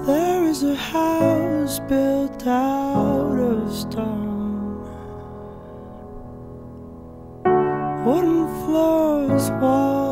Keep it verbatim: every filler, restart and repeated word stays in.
There is a house built out of stone, wooden floors, walls